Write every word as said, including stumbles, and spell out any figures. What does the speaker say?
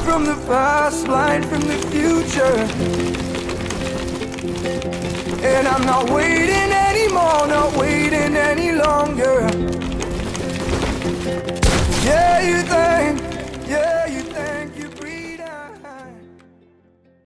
from the past, blind from the future. And I'm not waiting anymore, not waiting any longer. Yeah, you thought